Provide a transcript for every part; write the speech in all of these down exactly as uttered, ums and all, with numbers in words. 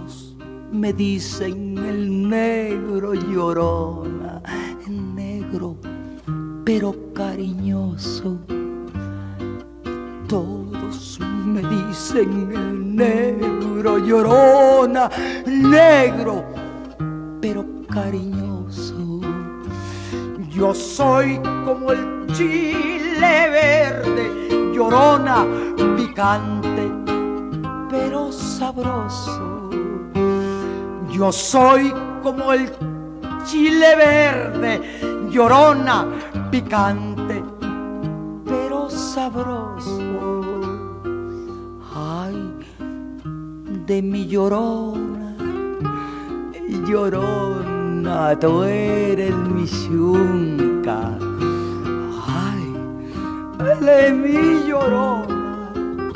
Todos me dicen el negro llorona, negro pero cariñoso. Todos me dicen el negro llorona, negro pero cariñoso. Yo soy como el chile verde, llorona, picante pero sabroso. Yo soy como el chile verde, llorona, picante pero sabroso. Ay, de mi llorona, llorona, tú eres mi yunca. Ay, de mi llorona,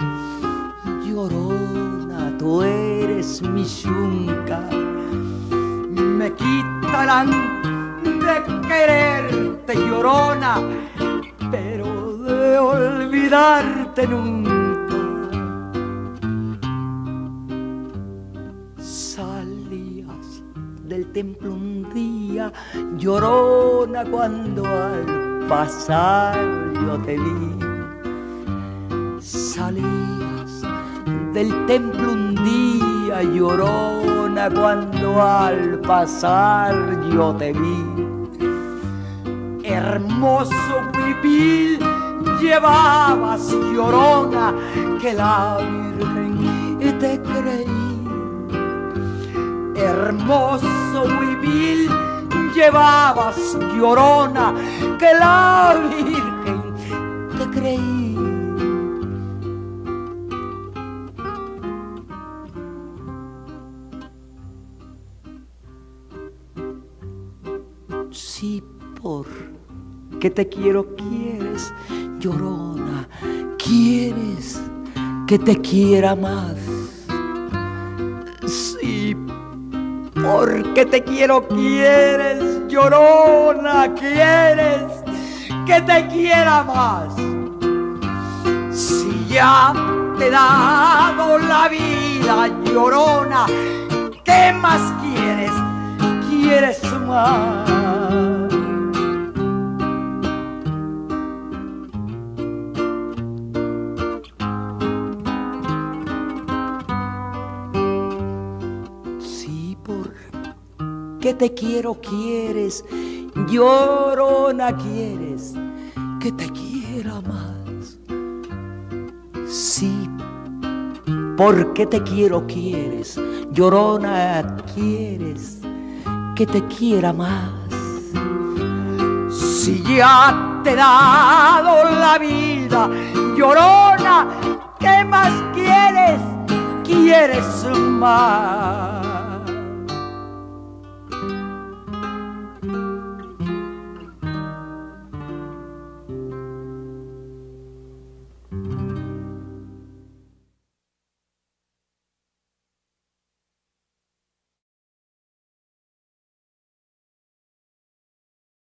llorona, tú eres mi yunca. Me quitarán de quererte, llorona, pero de olvidarte nunca. Salías del templo un día, llorona, cuando al pasar yo te vi. Salías del templo un día, llorona, cuando al pasar yo te vi. Hermoso huipil llevabas, llorona, que la Virgen te creí. Hermoso huipil llevabas, llorona, que la Virgen te creí. Sí, porque te quiero, quieres, llorona, quieres que te quiera más. Sí, porque te quiero, quieres, llorona, quieres que te quiera más. Si ya te he dado la vida, llorona, ¿qué más quieres? ¿Quieres más? Que te quiero, quieres, llorona, quieres que te quiera más. Sí, porque te quiero, quieres, llorona, quieres que te quiera más. Si ya te he dado la vida, llorona, ¿qué más quieres? ¿Quieres más?